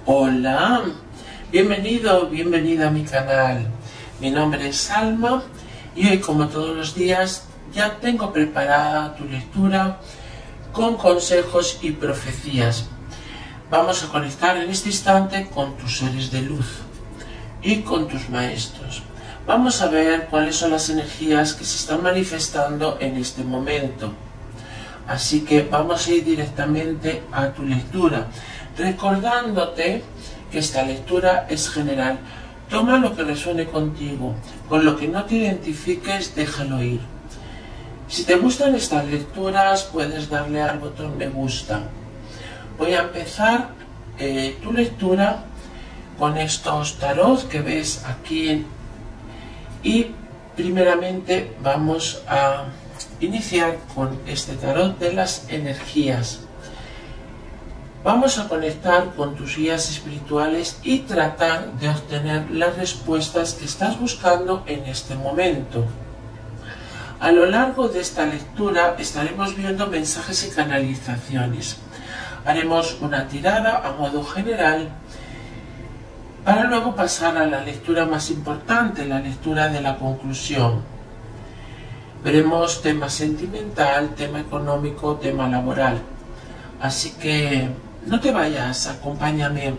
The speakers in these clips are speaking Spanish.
Hola, bienvenido, bienvenida a mi canal. Mi nombre es Alma y hoy, como todos los días, ya tengo preparada tu lectura con consejos y profecías. Vamos a conectar en este instante con tus seres de luz y con tus maestros. Vamos a ver cuáles son las energías que se están manifestando en este momento. Así que vamos a ir directamente a tu lectura, recordándote que esta lectura es general. Toma lo que resuene contigo, con lo que no te identifiques, déjalo ir. Si te gustan estas lecturas, puedes darle al botón me gusta. Voy a empezar tu lectura con estos tarot que ves aquí y primeramente vamos a iniciar con este tarot de las energías. Vamos a conectar con tus guías espirituales y tratar de obtener las respuestas que estás buscando en este momento. A lo largo de esta lectura estaremos viendo mensajes y canalizaciones. Haremos una tirada a modo general para luego pasar a la lectura más importante, la lectura de la conclusión. Veremos tema sentimental, tema económico, tema laboral. Así que no te vayas, acompáñame.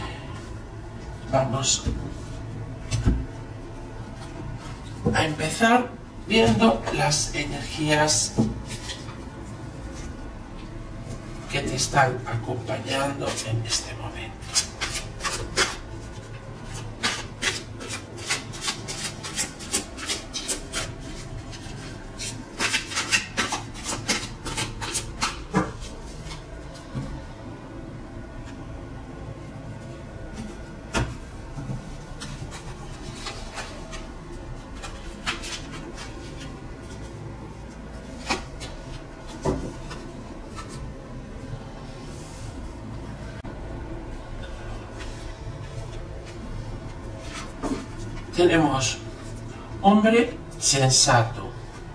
Vamos a empezar viendo las energías que te están acompañando en este momento. Tenemos hombre sensato.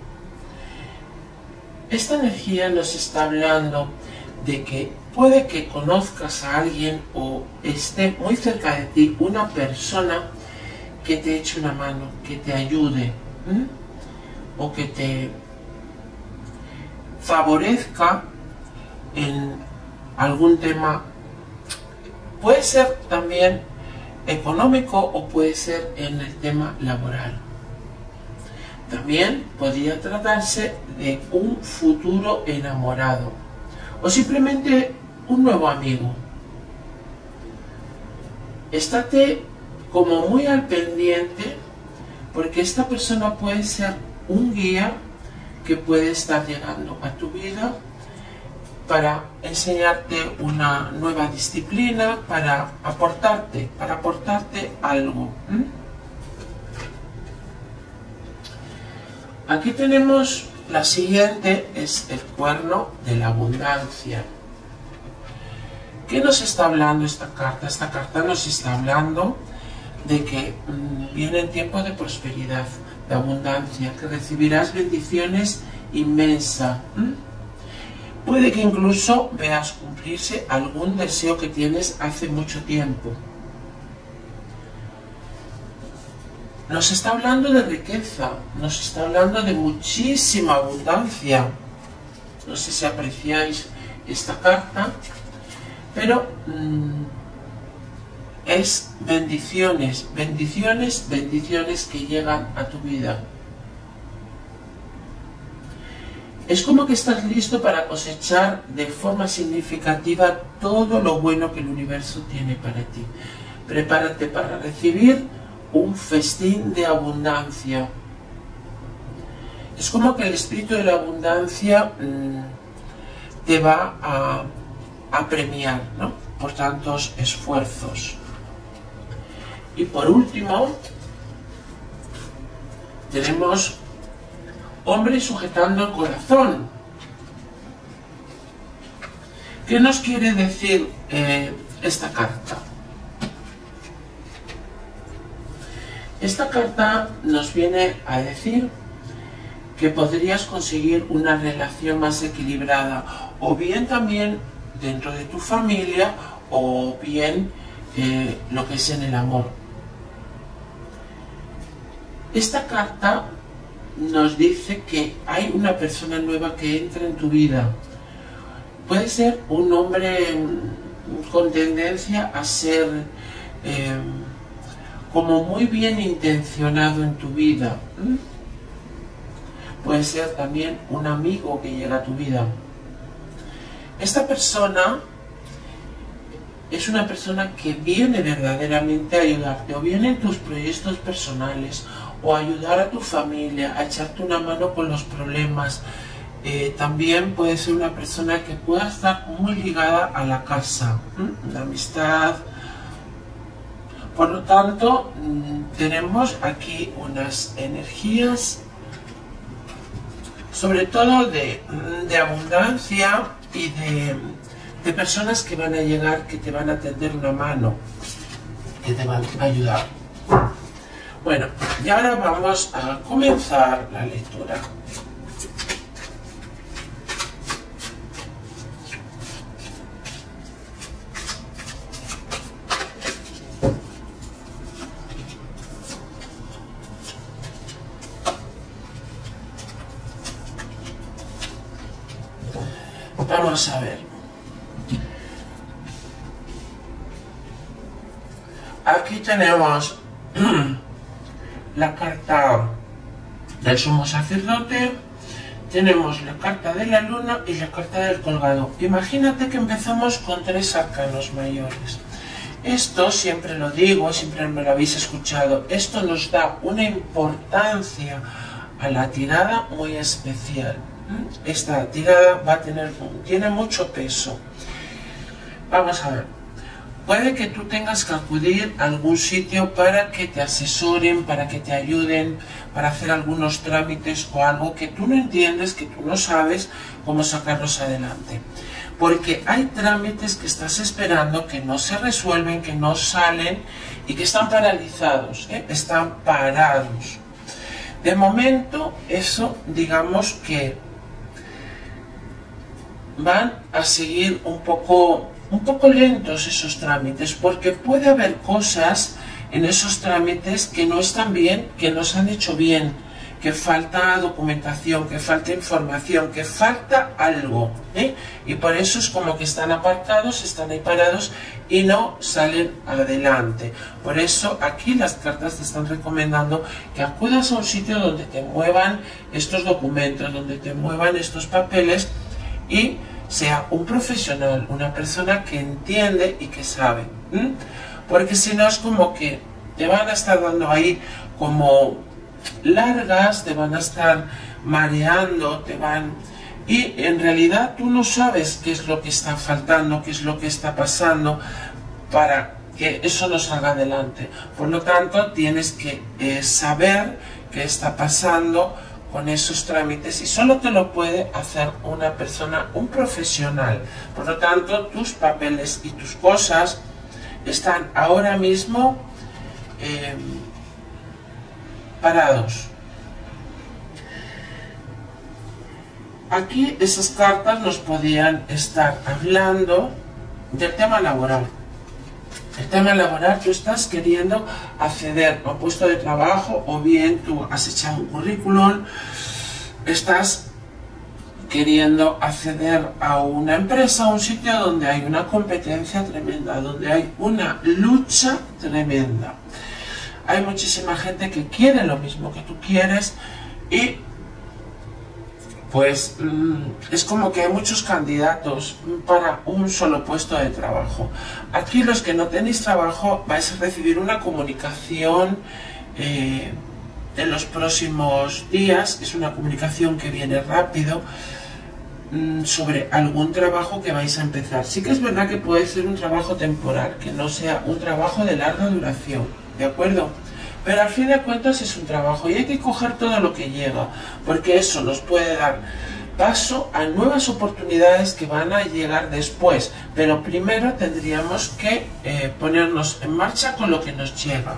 Esta energía nos está hablando de que puede que conozcas a alguien o esté muy cerca de ti una persona que te eche una mano, que te ayude, o que te favorezca en algún tema. Puede ser también económico o puede ser en el tema laboral. También podría tratarse de un futuro enamorado o simplemente un nuevo amigo. Estate como muy al pendiente porque esta persona puede ser un guía que puede estar llegando a tu vida para enseñarte una nueva disciplina, para aportarte algo. Aquí tenemos la siguiente, es el cuerno de la abundancia. ¿Qué nos está hablando esta carta? Esta carta nos está hablando de que vienen tiempos de prosperidad, de abundancia, que recibirás bendiciones inmensas. Puede que incluso veas cumplirse algún deseo que tienes hace mucho tiempo. Nos está hablando de riqueza, nos está hablando de muchísima abundancia. No sé si apreciáis esta carta, pero es bendiciones, bendiciones, bendiciones que llegan a tu vida. Es como que estás listo para cosechar de forma significativa todo lo bueno que el universo tiene para ti. Prepárate para recibir un festín de abundancia. Es como que el espíritu de la abundancia te va a premiar, ¿no?, por tantos esfuerzos. Y por último, tenemos hombre sujetando el corazón. ¿Qué nos quiere decir esta carta? Esta carta nos viene a decir que podrías conseguir una relación más equilibrada, o bien también dentro de tu familia, o bien lo que es en el amor. Esta carta nos dice que hay una persona nueva que entra en tu vida. Puede ser un hombre con tendencia a ser como muy bien intencionado en tu vida. Puede ser también un amigo que llega a tu vida. Esta persona es una persona que viene verdaderamente a ayudarte, o viene en tus proyectos personales, o a ayudar a tu familia, a echarte una mano con los problemas. También puede ser una persona que pueda estar muy ligada a la casa, la amistad. Por lo tanto, tenemos aquí unas energías, sobre todo de abundancia y de personas que van a llegar, que te van a tender una mano, que te van a ayudar. Bueno, y ahora vamos a comenzar la lectura. Vamos a ver. Aquí tenemos la carta del sumo sacerdote, tenemos la carta de la luna y la carta del colgado. Imagínate que empezamos con 3 arcanos mayores. Esto, siempre lo digo, siempre me lo habéis escuchado, esto nos da una importancia a la tirada muy especial. Esta tirada tiene mucho peso. Vamos a ver. Puede que tú tengas que acudir a algún sitio para que te asesoren, para que te ayuden, para hacer algunos trámites o algo que tú no entiendes, que tú no sabes cómo sacarlos adelante. Porque hay trámites que estás esperando, que no se resuelven, que no salen y que están paralizados, están parados. De momento, eso digamos que van a seguir un poco lentos esos trámites, porque puede haber cosas en esos trámites que no están bien, que no se han hecho bien, que falta documentación, que falta información, que falta algo, y por eso es como que están aparcados, están ahí parados y no salen adelante. Por eso aquí las cartas te están recomendando que acudas a un sitio donde te muevan estos documentos, donde te muevan estos papeles, y sea un profesional, una persona que entiende y que sabe, porque si no es como que te van a estar dando ahí como largas, te van a estar mareando, y en realidad tú no sabes qué es lo que está faltando, qué es lo que está pasando para que eso no salga adelante. Por lo tanto, tienes que saber qué está pasando con esos trámites, y solo te lo puede hacer una persona, un profesional. Por lo tanto, tus papeles y tus cosas están ahora mismo parados. Aquí esas cartas nos podían estar hablando del tema laboral. El tema laboral, tú estás queriendo acceder a un puesto de trabajo, o bien tú has echado un currículum, estás queriendo acceder a una empresa, a un sitio donde hay una competencia tremenda, donde hay una lucha tremenda. Hay muchísima gente que quiere lo mismo que tú quieres, y pues es como que hay muchos candidatos para un solo puesto de trabajo. Aquí los que no tenéis trabajo vais a recibir una comunicación en los próximos días. Es una comunicación que viene rápido sobre algún trabajo que vais a empezar. Sí que es verdad que puede ser un trabajo temporal, que no sea un trabajo de larga duración, ¿de acuerdo? Pero al fin de cuentas es un trabajo y hay que coger todo lo que llega, porque eso nos puede dar paso a nuevas oportunidades que van a llegar después. Pero primero tendríamos que ponernos en marcha con lo que nos llega.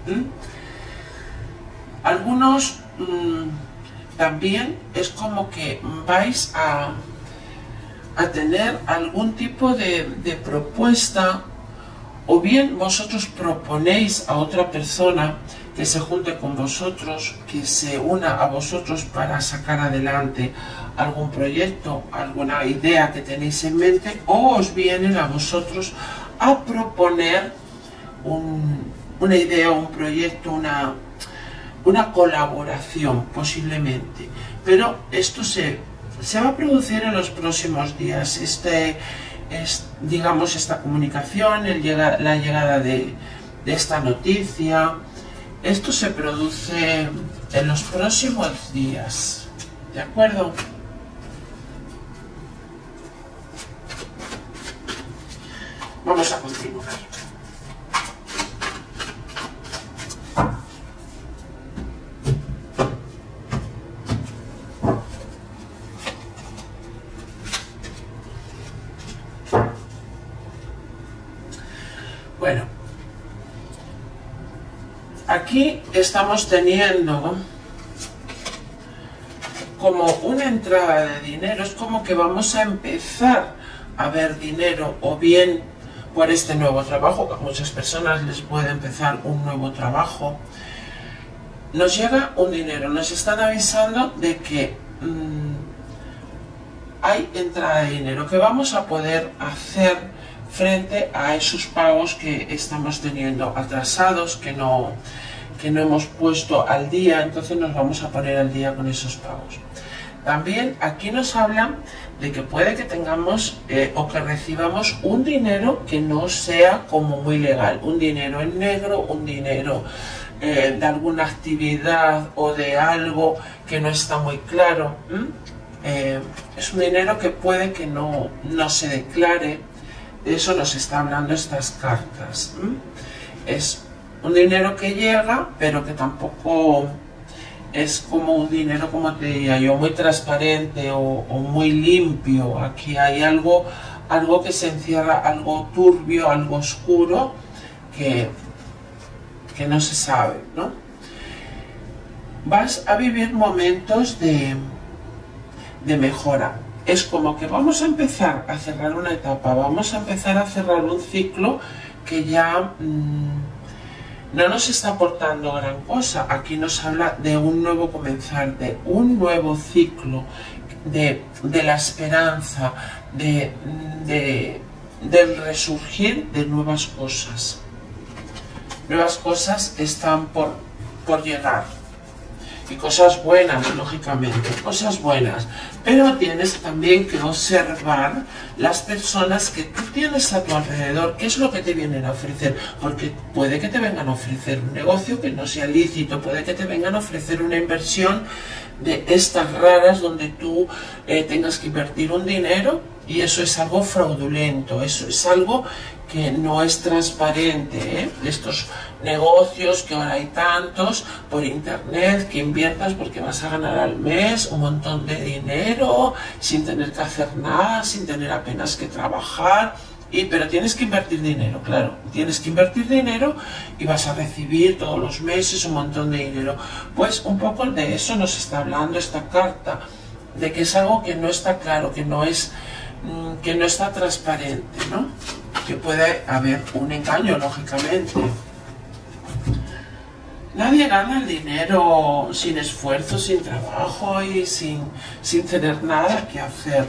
Algunos también es como que vais a tener algún tipo de propuesta o bien vosotros proponéis a otra persona que se junte con vosotros, que se una a vosotros para sacar adelante algún proyecto, alguna idea que tenéis en mente, o os vienen a vosotros a proponer una idea, un proyecto, una colaboración posiblemente. Pero esto se va a producir en los próximos días, digamos, esta comunicación, la llegada de esta noticia. Esto se produce en los próximos días, ¿de acuerdo? Vamos a continuar. Bueno, aquí estamos teniendo como una entrada de dinero, es como que vamos a empezar a ver dinero, o bien por este nuevo trabajo, que a muchas personas les puede empezar un nuevo trabajo. Nos llega un dinero, nos están avisando de que hay entrada de dinero, que vamos a poder hacer frente a esos pagos que estamos teniendo atrasados, que no hemos puesto al día. Entonces nos vamos a poner al día con esos pagos. También aquí nos hablan de que puede que tengamos o que recibamos un dinero que no sea como muy legal, un dinero en negro, un dinero de alguna actividad o de algo que no está muy claro. Es un dinero que puede que no se declare. De eso nos está hablando estas cartas. Es un dinero que llega, pero que tampoco es como un dinero, como te diría yo, muy transparente o muy limpio. Aquí hay algo que se encierra, algo turbio, algo oscuro, que no se sabe, ¿no? Vas a vivir momentos de mejora. Es como que vamos a empezar a cerrar una etapa, vamos a empezar a cerrar un ciclo que ya no nos está aportando gran cosa. Aquí nos habla de un nuevo comenzar, de un nuevo ciclo, de la esperanza, del resurgir de nuevas cosas. Nuevas cosas están por llegar. Y cosas buenas, lógicamente, cosas buenas. Pero tienes también que observar las personas que tú tienes a tu alrededor, qué es lo que te vienen a ofrecer. Porque puede que te vengan a ofrecer un negocio que no sea lícito, puede que te vengan a ofrecer una inversión de estas raras donde tú tengas que invertir un dinero, y eso es algo fraudulento, eso es algo que no es transparente, estos negocios que ahora hay tantos por internet, que inviertas porque vas a ganar al mes un montón de dinero sin tener que hacer nada, sin tener apenas que trabajar, pero tienes que invertir dinero, claro, tienes que invertir dinero y vas a recibir todos los meses un montón de dinero. Pues un poco de eso nos está hablando esta carta, de que es algo que no está claro, que no está transparente, ¿no? Que puede haber un engaño, lógicamente. Nadie gana el dinero sin esfuerzo, sin trabajo y sin tener nada que hacer.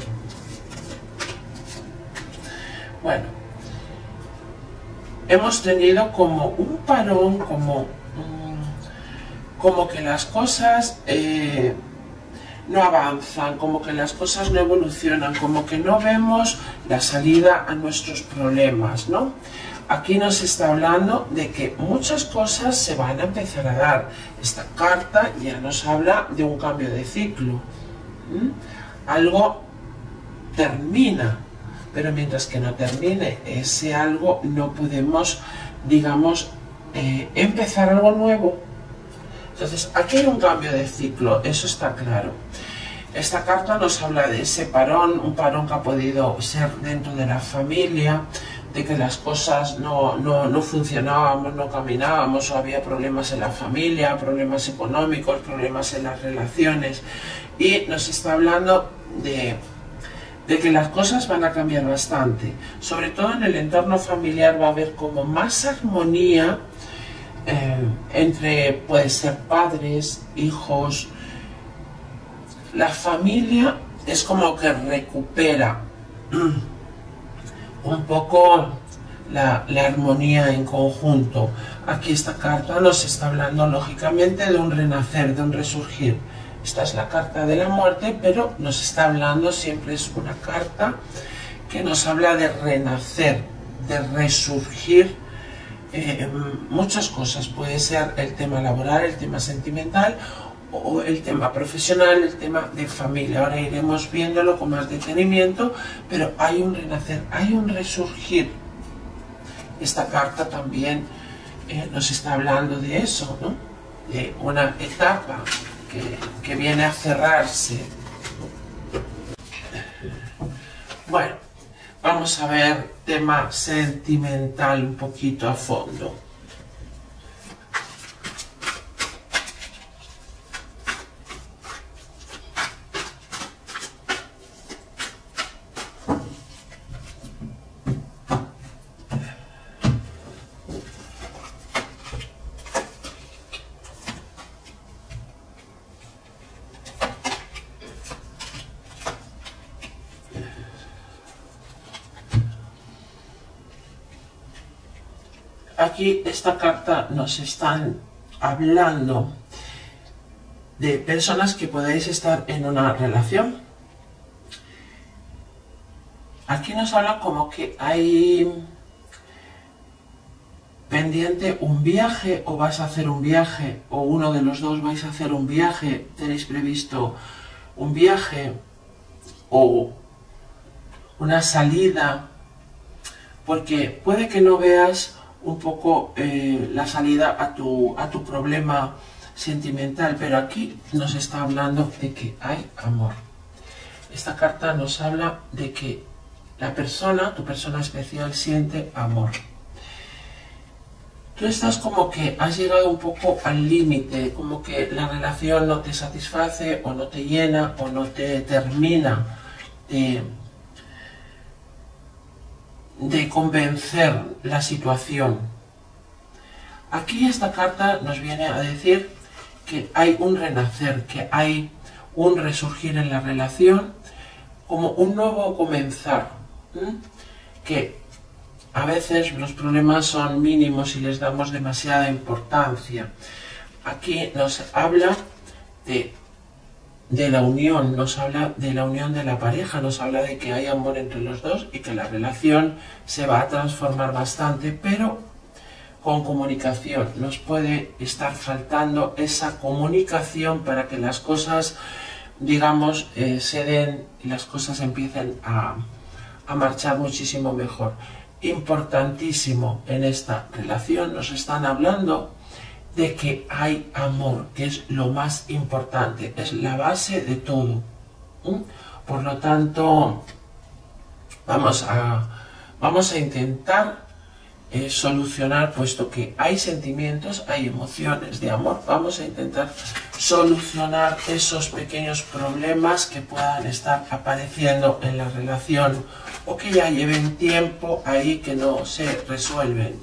Bueno, hemos tenido como un parón, como que las cosas no avanzan, como que las cosas no evolucionan, como que no vemos la salida a nuestros problemas, ¿no? Aquí nos está hablando de que muchas cosas se van a empezar a dar. Esta carta ya nos habla de un cambio de ciclo. Algo termina, pero mientras que no termine ese algo, no podemos, digamos, empezar algo nuevo. Entonces, aquí hay un cambio de ciclo, eso está claro. Esta carta nos habla de ese parón, un parón que ha podido ser dentro de la familia, de que las cosas no funcionábamos, no caminábamos, o había problemas en la familia, problemas económicos, problemas en las relaciones. Y nos está hablando de que las cosas van a cambiar bastante. Sobre todo en el entorno familiar va a haber como más armonía entre, puede ser padres, hijos. La familia es como que recupera un poco la armonía en conjunto. Aquí esta carta nos está hablando lógicamente de un renacer, de un resurgir. Esta es la carta de la muerte, pero nos está hablando, siempre es una carta que nos habla de renacer, de resurgir. Muchas cosas, puede ser el tema laboral, el tema sentimental o el tema profesional, el tema de familia. Ahora iremos viéndolo con más detenimiento, pero hay un renacer, hay un resurgir. Esta carta también nos está hablando de eso, ¿no? De una etapa que viene a cerrarse. Bueno, vamos a ver tema sentimental un poquito a fondo. Aquí esta carta nos están hablando de personas que podéis estar en una relación. Aquí nos habla como que hay pendiente un viaje, o vas a hacer un viaje, o uno de los dos vais a hacer un viaje, tenéis previsto un viaje o una salida, porque puede que no veas un poco la salida a tu problema sentimental, pero aquí nos está hablando de que hay amor. Esta carta nos habla de que la persona, tu persona especial, siente amor. Tú estás como que has llegado un poco al límite, como que la relación no te satisface o no te llena o no te termina de convencer la situación. Aquí esta carta nos viene a decir que hay un renacer, que hay un resurgir en la relación, como un nuevo comenzar, que a veces los problemas son mínimos y les damos demasiada importancia. Aquí nos habla de la unión, nos habla de la unión de la pareja, nos habla de que hay amor entre los dos y que la relación se va a transformar bastante, pero con comunicación. Nos puede estar faltando esa comunicación para que las cosas, digamos, se den y las cosas empiecen a marchar muchísimo mejor. Importantísimo en esta relación, nos están hablando de que hay amor, que es lo más importante, es la base de todo. Por lo tanto, vamos a intentar solucionar, puesto que hay sentimientos, hay emociones de amor, vamos a intentar solucionar esos pequeños problemas que puedan estar apareciendo en la relación o que ya lleven tiempo ahí que no se resuelven.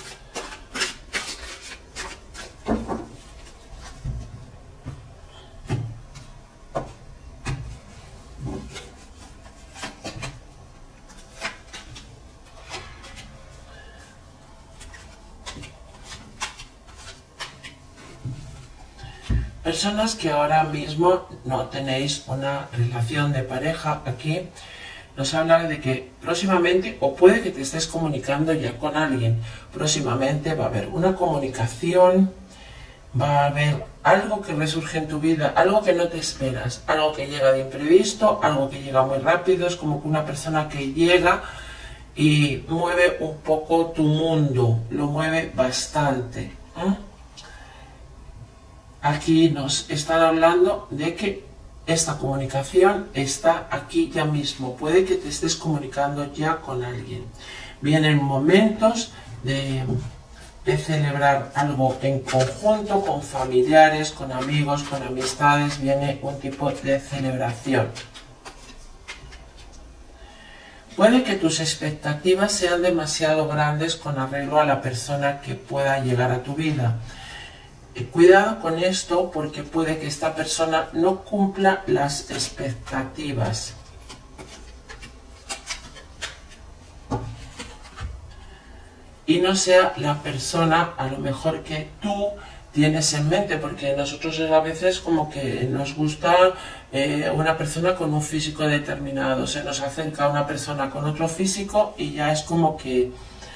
Personas que ahora mismo no tenéis una relación de pareja, aquí nos habla de que próximamente, o puede que te estés comunicando ya con alguien, próximamente va a haber una comunicación, va a haber algo que resurge en tu vida, algo que no te esperas, algo que llega de imprevisto, algo que llega muy rápido, es como que una persona que llega y mueve un poco tu mundo, lo mueve bastante. Aquí nos están hablando de que esta comunicación está aquí ya mismo. Puede que te estés comunicando ya con alguien. Vienen momentos de celebrar algo en conjunto, con familiares, con amigos, con amistades. Viene un tipo de celebración. Puede que tus expectativas sean demasiado grandes con arreglo a la persona que pueda llegar a tu vida. Cuidado con esto porque puede que esta persona no cumpla las expectativas. Y no sea la persona a lo mejor que tú tienes en mente, porque nosotros a veces como que nos gusta una persona con un físico determinado, se nos acerca una persona con otro físico y ya es como que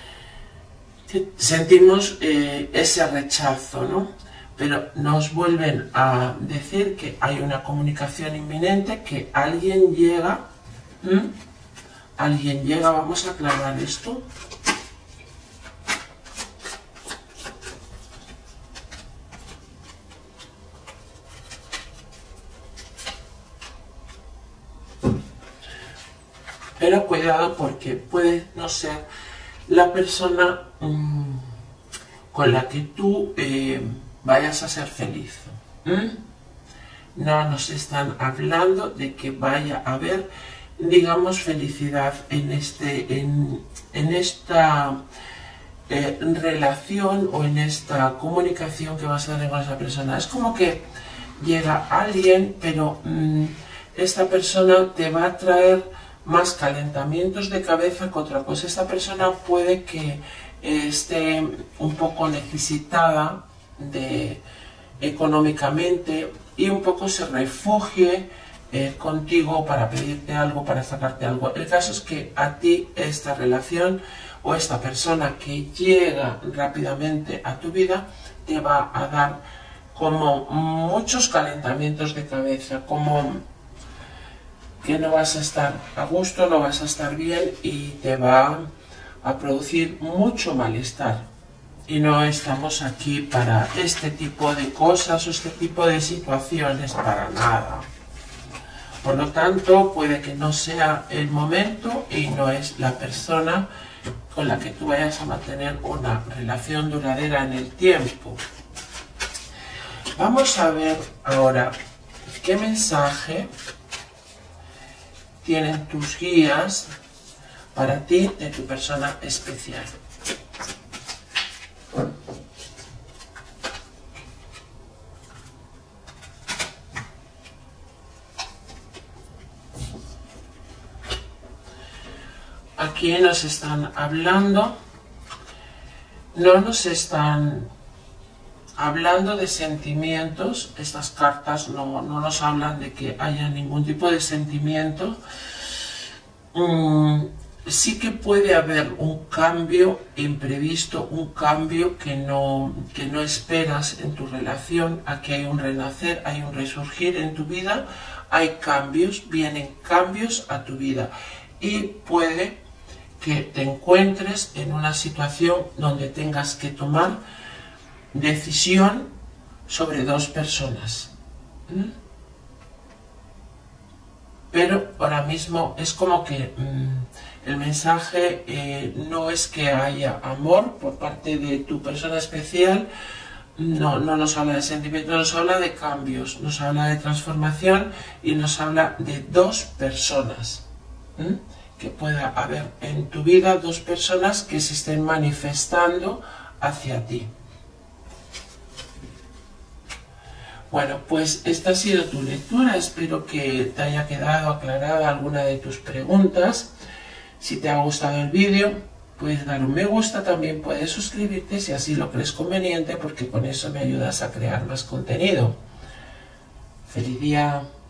sentimos ese rechazo, ¿no? Pero nos vuelven a decir que hay una comunicación inminente, que alguien llega, vamos a aclarar esto. Pero cuidado porque puede no ser la persona con la que tú vayas a ser feliz. No nos están hablando de que vaya a haber, digamos, felicidad en esta relación o en esta comunicación que vas a tener con esa persona. Es como que llega alguien, pero esta persona te va a traer más calentamientos de cabeza que otra cosa. Esta persona puede que esté un poco necesitada económicamente y un poco se refugie contigo para pedirte algo, para sacarte algo. El caso es que a ti esta relación o esta persona que llega rápidamente a tu vida te va a dar como muchos calentamientos de cabeza, como que no vas a estar a gusto, no vas a estar bien y te va a producir mucho malestar. Y no estamos aquí para este tipo de cosas o este tipo de situaciones, para nada. Por lo tanto, puede que no sea el momento y no es la persona con la que tú vayas a mantener una relación duradera en el tiempo. Vamos a ver ahora qué mensaje tienen tus guías para ti de tu persona especial. Aquí nos están hablando, no nos están hablando de sentimientos. Estas cartas no nos hablan de que haya ningún tipo de sentimiento. Sí que puede haber un cambio imprevisto, un cambio que no esperas en tu relación. Aquí hay un renacer, hay un resurgir en tu vida, hay cambios, vienen cambios a tu vida y puede que te encuentres en una situación donde tengas que tomar decisión sobre dos personas. Pero ahora mismo es como que el mensaje no es que haya amor por parte de tu persona especial, no nos habla de sentimientos, nos habla de cambios, nos habla de transformación y nos habla de dos personas. Que pueda haber en tu vida dos personas que se estén manifestando hacia ti. Bueno, pues esta ha sido tu lectura. Espero que te haya quedado aclarada alguna de tus preguntas. Si te ha gustado el vídeo, puedes dar un me gusta. También puedes suscribirte si así lo crees conveniente, porque con eso me ayudas a crear más contenido. ¡Feliz día!